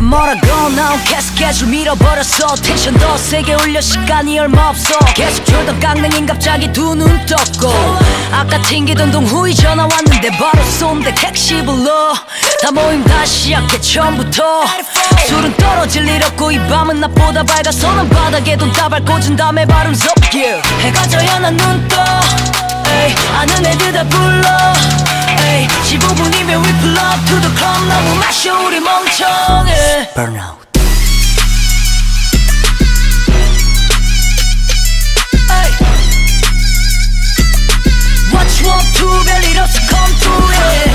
뭐라고 난 계속해줄 밀어버렸어. 텐션 더 세게 올려 시간이 얼마 없어. 계속 졸던 깡냉이는 갑자기 두 눈 떴고 아까 튕기던 동후이 전화 왔는데 바로 쏜대 택시 불러. 다 모임 다시 시작해 처음부터. 술은 떨어질 일 없고 이 밤은 낮보다 밝아서 난 바닥에 돈 다발 꽂은 다음에 발음 섞여. 해가 져야 난 눈 떠. 아는 애들 다 불러. 15분이면 we pull up to the club. 너무 마셔 우리 멍청해. Burnout. What you want to 별일 없어 come through it.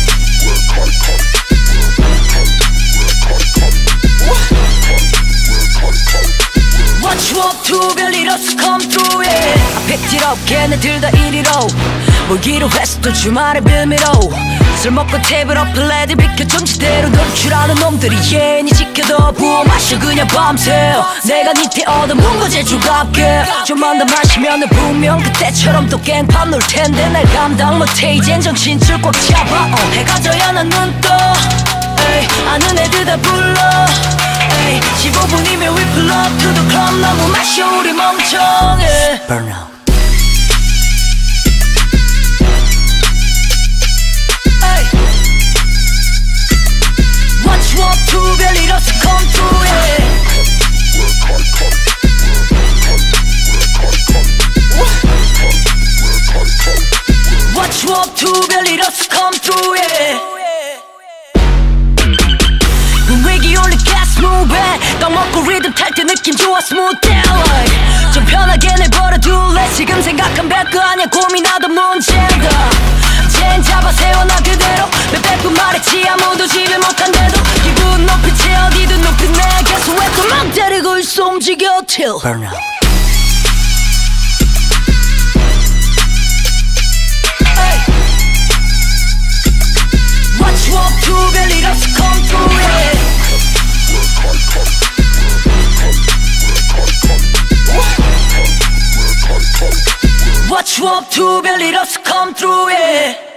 What you want to 별일 없어 come through it. I picked it up 걔네들 다 이리로 모이기로 했어 또 주말에 빌미로. 술 먹고 테이블업 플레이들 비켜 정치대로 노출하는 놈들이 예니 지켜도 부어 마셔 그냥 밤새. 내가 니테 얻어 문거제 주갑게 좀만 더 마시면은 분명 그때처럼 또 깽판 놀 텐데 날 감당 못해 이젠 정신 줄 꽉 잡아. 해가 져야 난 눈 떠. 아는 애들 다 불러. 15분이면 we pull up to the club. 너무 마셔 우리 멍청해. Burnout. What you want to 별일 없어 come through it. What you want to 별일 없어 come through it. 분위기 올리 gas move it. 떡 먹고 리듬 탈 때 느낌 좋아 smooth down. 좀 편하게 내버려둘래. 지금 생각한 별거 아니야 고민하던 문제다. 젠 잡아 세워놔 그대로. 몇백 분 말했지 아무도 집에 못한대도. 기분 높인 채 어디든 높인 내게서 왜 또 맘 때리고 있어 움직여 till Burnout. What you want to 별일 없어 come through it. What you want to 별일 없어 come through it.